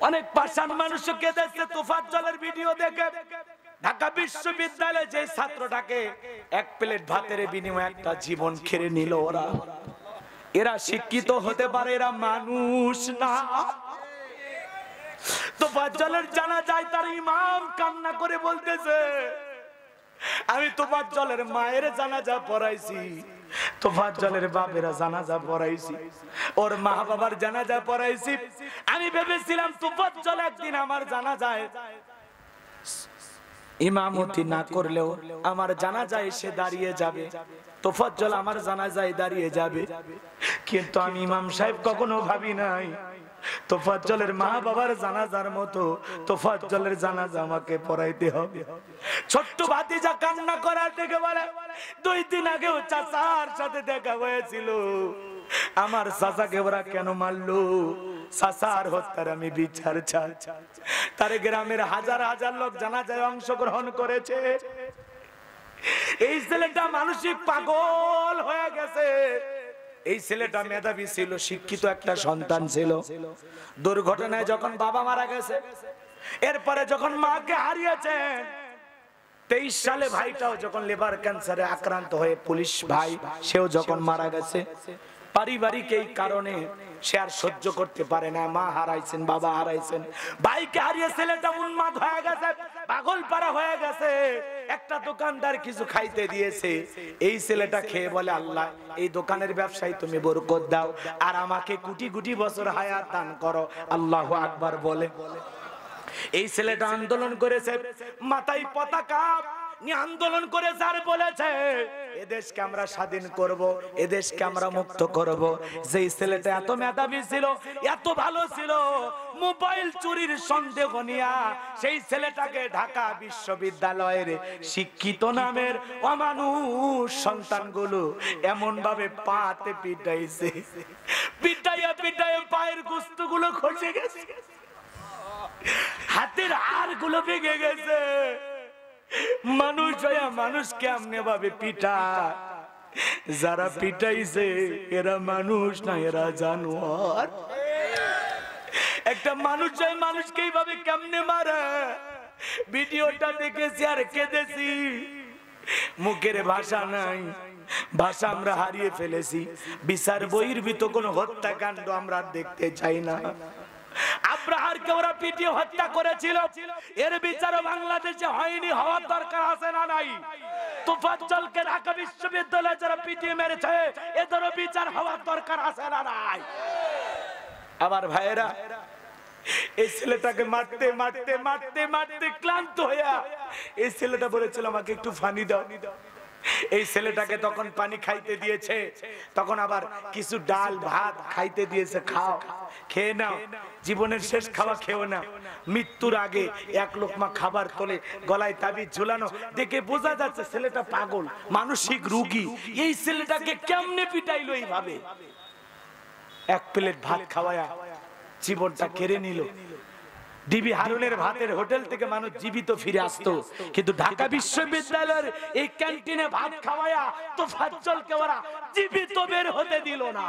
অনেক পাষাণ মানুষ কেঁদেছে তোফাজ্জলের ভিডিও দেখে। ঢাকা বিশ্ববিদ্যালয়ে যে ছাত্রটাকে এক প্লেট ভাতের বিনিময়ে একটা জীবন কেড়ে নিল ওরা। এরা শিক্ষিত হতে পারে, এরা মানুষ না। তোফাজ্জলের জানাজায় তার ইমাম কান্না করে বলতেছে, আমি তোফাজ্জলের মায়ের জানাজা পড়াইছি, তোফাজ্জলের বাপেরা জানাজা পড়াইছি, ওর মা বাবার জানাজা পড়াইছি। আমি ভেবেছিলাম তোফাজ্জল একদিন আমার জানাজায় ইমামতি না করলেও আমার জানাজায় এসে দাঁড়িয়ে যাবে, তোফাজ্জল আমার জানাজায় দাঁড়িয়ে যাবে। কিন্তু আমি ইমাম সাহেব কখনো ভাবি নাই তোফাজ্জলের মা বাবার জানাজার মতো তোফাজ্জলের জানাজা আমাকে পড়াইতে হবে। ছোট্ট ভাতিজা কান্না করার থেকে বলে, 2 দিন আগেও চাচার সাথে দেখা হয়েছিল, আমার চাচাকে ওরা কেন মারলো? চাচার হত্যার আমি বিচার চাই। তার গ্রামের হাজার হাজার লোক জানাজায় অংশগ্রহণ করেছে। এই ছেলেটা মানসিক পাগল হয়ে গেছে। এই ছেলেটা মেধাবী ছিল, শিক্ষিত একটা সন্তান ছিল। দুর্ঘটনায় যখন বাবা মারা গেছে, এরপরে যখন মাকে হারিয়েছেন, 23 সালে ভাইটাও যখন লিভার ক্যান্সারে আক্রান্ত হয়ে পুলিশ ভাই সেও যখন মারা গেছে, পারিবারিক এই কারণে সে আর সহ্য করতে পারে না। মা হারাইছেন, বাবা হারাইছেন, ভাইকে হারিয়ে ছেলেটা উন্মাদ হয়ে গেছে, পাগল পারা হয়ে গেছে। একটা দোকানদার কিছু খাইতে দিয়েছে, এই ছেলেটা খেয়ে বলে, আল্লাহ এই দোকানের ব্যবসায় তুমি বরকত দাও আর আমাকে কোটি কোটি বছর হায়াত দান করো। আল্লাহু আকবার বলে এই ছেলেটা আন্দোলন করেছে, মাথায় পতাকা নিয়ে আন্দোলন করেছে আর বলেছে, এদেশকে আমরা স্বাধীন করব, এদেশকে আমরা মুক্ত করব। যেই ছেলেটা এত মেধাবী ছিল, এত ভালো ছিল, মোবাইল চুরির সন্দেহ নিয়া সেই ছেলেটাকে ঢাকা বিশ্ববিদ্যালয়ের শিক্ষিত নামের অমানুষ সন্তানগুলো এমন ভাবে পাতে পিটাইছে, পিটাইয়া পিটাইয়া পায়ের গোস্তগুলো খসে গেছে, হাতের হাড় গুলো ভেঙে গেছে। মানুষ হইয়া মানুষ কেমনে ভাবে পিটা? যারা পিটাইছে এরা মানুষ না, এরা জানোয়ার। একটা মানুষ হয় মানুষকে এইভাবে কেমনে মারে? ভিডিওটা দেখেছি আর কেঁদেছি, মুখের ভাষা নাই, ভাষা আমরা হারিয়ে ফেলেছি। বিচার বহির্ভূত কোন হত্যাকাণ্ড আমরা দেখতে চাই না। আব্রাহারকে ওরা পিটিয়ে হত্যা করেছিল, এর বিচার বাংলাদেশে হয়নি, হওয়ার দরকার আছে না নাই? তোফাজ্জলকে ঢাকা বিশ্ববিদ্যালয়ে যারা পিটিয়ে মেরেছে এদেরও বিচার হওয়ার দরকার আছে না নাই? আবার ভাইয়েরা, এই ছেলেটাকে মারতে মারতে মারতে মারতে ক্লান্ত হইয়া এই ছেলেটা বলেছিল, আমাকে একটু পানি দাও। এই ছেলেটাকে তখন পানি খাইতে দিয়েছে, তখন আবার কিছু ডাল ভাত খাইতে দিয়েছে, খাও, খেয়ে নাও, জীবনের শেষ খাওয়া খেও না। মৃত্যুর আগে এক লোকমা খাবার তোলে, গলায় তাবিজ ঝুলানো, দেখে বোঝা যাচ্ছে ছেলেটা পাগল, মানসিক রোগী। এই ছেলেটাকে কেমনে পিটাইলো এইভাবে? এক প্লেট ভাত খাওয়ায়া জীবনটা কেড়ে নিল। ডিবি হারুনের ভাতের হোটেল থেকে মানুষ জীবিত ফিরে আসতো, কিন্তু ঢাকা বিশ্ববিদ্যালয়ের এই ক্যান্টিনে ভাত খাওয়ায়া তোফাজ্জলকে ওরা জীবিত বের হতে দিল না।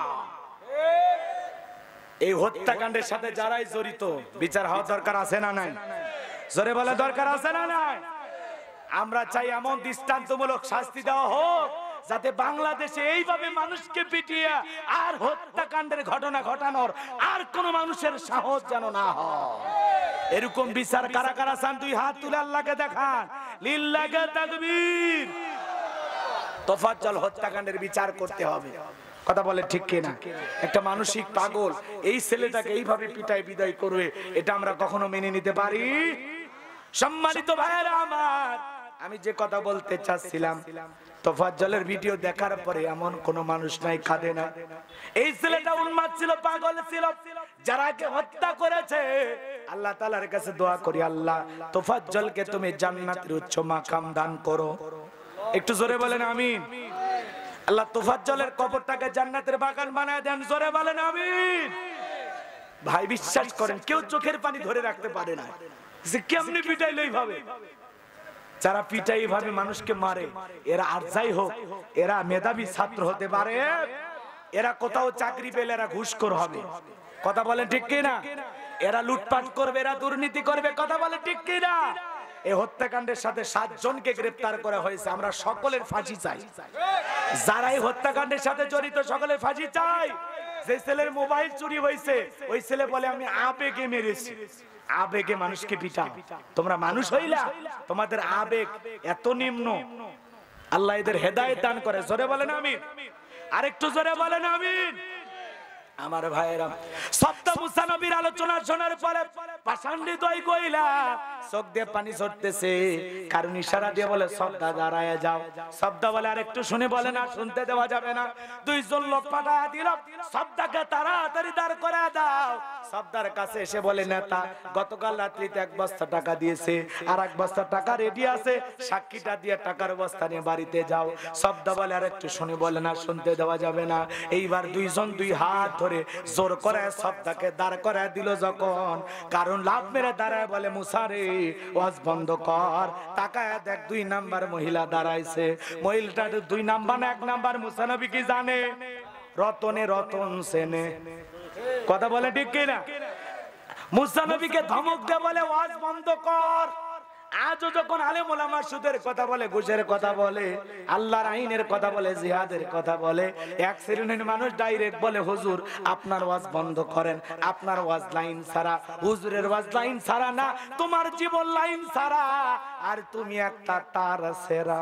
এই হত্যাকাণ্ডের সাথে যারাই জড়িত বিচার হওয়া দরকার আছে না নাই? জোরে বলা দরকার আছে না নাই? আমরা চাই এমন দৃষ্টান্তমূলক শাস্তি দেওয়া হোক যাতে বাংলাদেশে এইভাবে মানুষকে পিটিয়ে আর হত্যাকাণ্ডের ঘটনা ঘটানোর আর কোন মানুষের সাহস যেন না হয়। এরকম বিচার কারা কারা চান? 2 হাত তুলে আল্লাহকে দেখান, লিল্লাহি তাকবীর। তোফাজ্জল হত্যাকাণ্ডের বিচার করতে হবে। কথা বলে ঠিক কিনা? একটা মানসিক পাগল এই ছেলেটাকে এইভাবে পিটাই বিদায় করবে, এটা আমরা কখনো মেনে নিতে পারি? সম্মানিত ভাইয়েরা আমার, আমি যে কথা বলতে চাচ্ছিলাম, তোফাজ্জলের ভিডিও দেখার পরে এমন কোন মানুষ নাই কাঁদে না। এই ছেলেটা উন্মাদ ছিল, পাগল ছিল, যারা কে হত্যা করেছে আল্লাহ তাআলার কাছে দোয়া করি, আল্লাহ তোফাজ্জলকে তুমি জান্নাতের উচ্চ মাকাম দান করো। একটু জোরে বলেন আমিন। আল্লাহ তোফাজ্জলের কবরটাকে জান্নাতের বাগান বানায় দেন, জোরে বলেন আমিন। ভাই বিশ্বাস করেন, কেউ চোখের পানি ধরে রাখতে পারে না যে কেমনে পিটাইলো এইভাবে। যারা পিটাই এইভাবে মানুষকে মারে, এরা আর যাই হোক, এরা মেধাবী ছাত্র হতে পারে, এরা কোথাও চাকরি পেলে এরা ঘুষখোর হবে। কথা বলেন ঠিক কিনা? এরা লুটপাট করবে, এরা দুর্নীতি করবে, কথা বলে ঠিক কি না? এই হত্যাকাণ্ডের সাথে 7 জনকে গ্রেফতার করা হয়েছে। আমরা সকলের ফাঁসি চাই, যারা এই হত্যাকাণ্ডের সাথে জড়িত সকলের ফাঁসি চাই। যে ছেলের মোবাইল চুরি হয়েছে ওই ছেলে বলে আমি আবেগে মেরেছি। আবেগে মানুষকে পিটা, তোমরা মানুষ হইলা? তোমাদের আবেগ এত নিম্ন। আল্লাহ এদের হেদায়েত দান করে। জোরে বলেন আমিন। আরেকটু জোরে বলেন আমিন। আমার ভাইয়েরা, সপ্তাহ মুসা নবীর আলোচনা শোনার পরে পাষাণ্ডি দই কইলা চোখ দিয়ে পানি ঝরতেছে। কারণ ইশারা দিয়ে বলে সবদা দাঁড়ায় যাও। সবদা বলে আরেকটু শুনে বলে না, শুনতে দেওয়া যাবে না। 2 জন লোক পাঠায় দিল, সবদাকে তাড়াতাড়ি দাঁড় করে দাও। সবদার কাছে এসে বলে নেতা গতকাল রাত্রিতে 1 বস্তা টাকা দিয়েছে, আর 1 বস্তা টাকা রেডি আছে, সাক্ষীটা দিয়ে টাকার বস্তা নিয়ে বাড়িতে যাও। সবদা বলে আরেকটু শুনে বলে না, শুনতে দেওয়া যাবে না। এইবার 2 জন 2 হাত ধরে জোর করে সবদাকে দাঁড় করে দিল যখন, কারণ লাভ মেরে দাঁড়ায় বলে মুসা রে ওয়াজ বন্ধ কর। তাকায় দেখ 2 নাম্বার মহিলা দাঁড়াইছে। মহিলাটা 2 নাম্বার না 1 নাম্বার? মুসা নবী কি জানে? রতনে রতন সেনে, কথা বলে ঠিক কি না? মুসা নবীকে ধমক দিয়ে বলে ওয়াজ বন্ধ কর। আজও যখন আলেম ওলামা সুদের কথা বলে, ঘুষের কথা বলে, আল্লাহর আইনের কথা বলে, জিহাদের কথা বলে, এক শ্রেণীর মানুষ ডাইরেক্ট বলে হুজুর আপনার ওয়াজ বন্ধ করেন, আপনার ওয়াজ লাইন ছাড়া। হুজুরের ওয়াজ লাইন ছাড়া না, তোমার জীবন লাইন ছাড়া, আর তুমি একটা তার সেরা।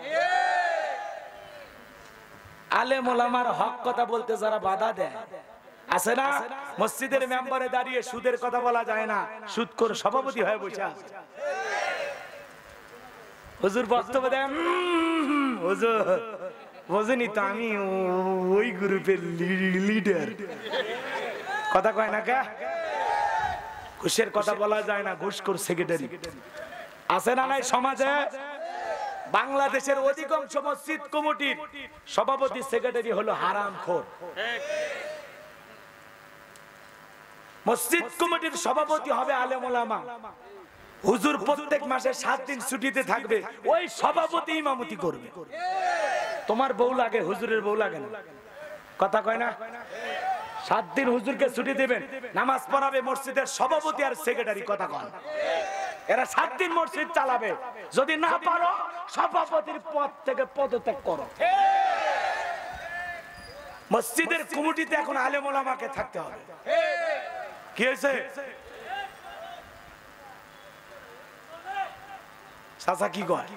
আলেম ওলামার হক কথা বলতে যারা বাধা দেয় আছে না, মসজিদের মেম্বারে দাঁড়িয়ে সুদের কথা বলা যায় না, সুদখোর সভাপতি হয়ে বসে আছে। হুজুর বক্তব্য দেন, হুজুর বোঝেনি তো আমি ওই গ্রুপের লিডার, কথা কয় না কে? ঘুষের কথা বলা যায় না, ঘুষখোর সেক্রেটারি আছে না নাই সমাজে? বাংলাদেশের অধিকাংশ মসজিদ কমিটির সভাপতি সেক্রেটারি হলো হারামখোর। মসজিদ কমিটির সভাপতি হবে আলেম ওলামা। হুজুর প্রত্যেক মাসে 7 দিন ছুটিতে থাকবে, ওই সভাপতি ইমামতি করবে। তোমার বউ লাগে, হুজুরের বউ লাগে না, কথা কয় না? 7 দিন হুজুরকে ছুটি দিবেন, নামাজ পড়াবে মসজিদের সভাপতি আর সেক্রেটারি, কথা কয়। এরা 7 দিন মসজিদ চালাবে। যদি না পারো সভাপতির পদ থেকে পদত্যাগ করো। মসজিদের কমিটিতে এখন আলেম ওলামাকে থাকতে হবে। কি হয়েছে? চাচা কি কয়?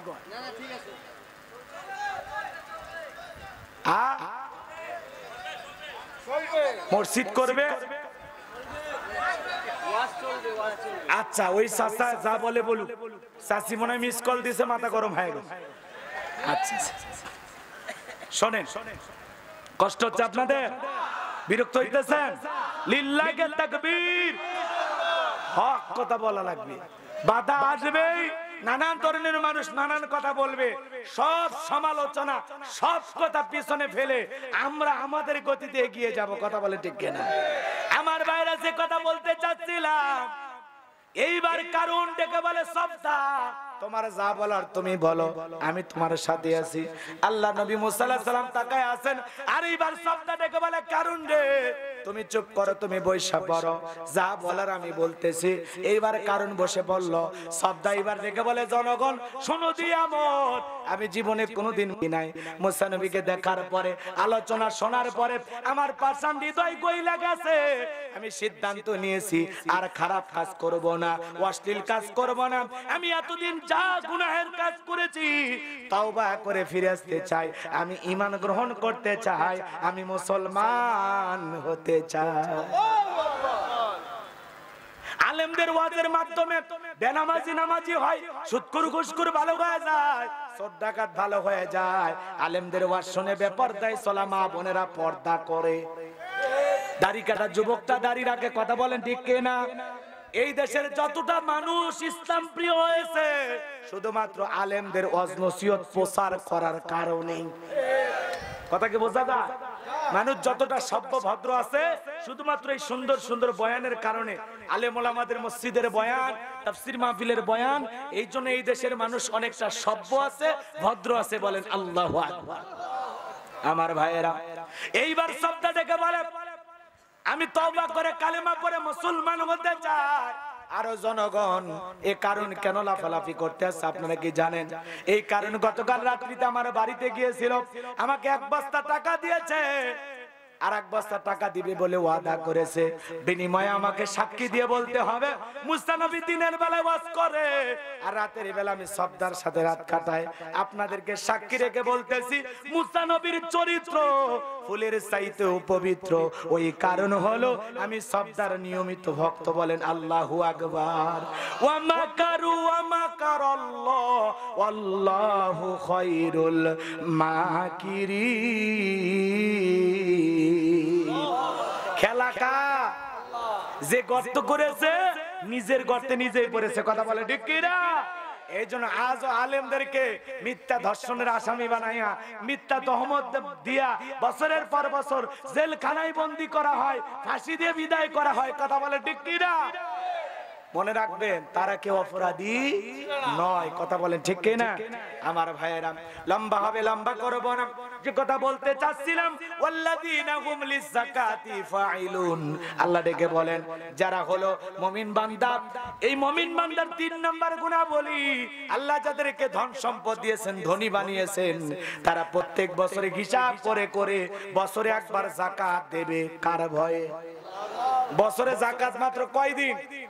মসজিদ করবে, আচ্ছা ওই চাচা যা বলে বলুক। চাচি মনে হয় মিস কল দিছে, মাথা গরম হয়ে গেছে। আচ্ছা শোনেন, কষ্ট হচ্ছে আপনাদের? বিরক্ত হইতেছেন? লিল্লাহে তাকবীর। হক কথা বলা লাগবে, বাধা আসবেই, নানান ধরনের মানুষ নানান কথা বলবে। সব সমালোচনা, সব কথা পিছনে ফেলে আমরা আমাদের গতিতে এগিয়ে যাব, কথা বলে ঠিক কিনা? আমার বাইরে যে কথা বলতে চাচ্ছিলাম, এইবার কারণ ডেকে বলে সবদা তোমার যা বলার তুমি বলো, আমি তোমার সাথে আছি। আল্লাহ নবী মুসা আলাইহিস সালাম তাকায় আছেন, আর এইবার সবদা ডেকে বলে কারণ রে তুমি চুপ করো, তুমি বৈশা পড়ো, যা বলার আমি বলতেছি। এইবার কারণ বসে বলল। সবদা এইবার ডেকে বলে জনগণ শোনো দিয়ামত, আমি জীবনে কোনোদিন নাই মুসা নবীকে দেখার পরে, আলোচনা শোনার পরে আমার পাষাণ হৃদয় গইলা গেছে। আমি সিদ্ধান্ত নিয়েছি আর খারাপ কাজ করব না, অশ্লীল কাজ করব না। আমি এতদিন যা গুনাহের কাজ করেছি তওবা করে ফিরে আসতে চাই, আমি ঈমান গ্রহণ করতে চাই, আমি মুসলমান হতে চাই। আলেমদের ওয়াজের মাধ্যমে বেনামাজি নামাজি হয়, সুদখোর ঘুষখোর ভালো হয়ে যায়, চোর ডাকাত ভালো হয়ে যায়। আলেমদের ওয়াজ শুনে বেপরদায় চলা মা বোনেরা পর্দা করে। দাড়ি কাটা যুবকটা দাড়ি রাখে, কথা বলেন ঠিক কিনা? এই দেশের যতটা মানুষ ইসলাম প্রিয় হয়েছে শুধুমাত্র আলেমদের ওয়াজ নসিহত প্রচার করার কারণে। কথা কি বোঝা যায়? মানুষ যতটা সভ্য ভদ্র আছে শুধুমাত্র এই সুন্দর সুন্দর বয়ানের কারণে, আলেম ওলামাদের মসজিদের বয়ান, তাফসীর মাহফিলের বয়ান, এই জন্য এই দেশের মানুষ অনেকটা সভ্য আছে, ভদ্র আছে। বলেন আল্লাহু আকবার। আমার ভাইয়েরা, এইবার শব্দ ডেকে বলে আমি তওবা করে কালেমা পড়ে মুসলমান হতে চাই। আরো জনগণ এই কারণ কেন লাফালাফি করতে আসছে আপনারা কি জানেন? এই কারণ গতকাল রাত্রিতে আমার বাড়িতে গিয়েছিল, আমাকে 1 বস্তা টাকা দিয়েছে, আর 1 বস্তা টাকা দিবে বলে ওয়াদা করেছে। বিনিময়ে আমাকে সাক্ষী দিয়ে বলতে হবে মুসা নবী দিনের বেলায় ওয়াজ করে আর রাতের বেলা আমি সবদার সাথে রাত কাটাই। আপনাদেরকে সাক্ষী রেখে বলতেছি মুসা নবীর চরিত্র ফুলের চাইতেও পবিত্র। ওই কারণ হলো আমি সবদার নিয়মিত ভক্ত। বলেন আল্লাহু আকবার। ওয়া মাকারু ওয়া মাকারাল্লাহ ওয়াল্লাহু খায়রুল মাকিরিন। খেলা কার? যে গর্ত করেছে নিজের গর্তে নিজেই পড়েছে। কথা বলে ঠিক কি না? এই জন্য আজ আলেমদেরকে মিথ্যা ধর্ষণের আসামি বানাইয়া মিথ্যা তহমত দিয়া বছরের পর বছর জেলখানায় বন্দী করা হয়, ফাঁসি দিয়ে বিদায় করা হয়। কথা বলে ঠিক কি না? মনে রাখবেন তারা কেউ অপরাধী নয়। কথা বলেন ঠিক কি না? আমার ভাইয়েরা লম্বা হবে, লম্বা করব না। যে কথা বলতে চাচ্ছিলাম ওয়াল্লাযীনা হুম লিযাকাতি ফাইলুন, আল্লাহ ডেকে বলেন যারা হলো মুমিন বান্দা, এই মুমিন বান্দার 3 নাম্বার গুণাবলী, আল্লাহ যাদেরকে ধন সম্পদ দিয়েছেন, ধনী বানিয়েছেন, তারা প্রত্যেক বছরে হিসাব করে করে বছরে একবার যাকাত দেবে। কার ভয়ে? বছরে যাকাত মাত্র কয় দিন?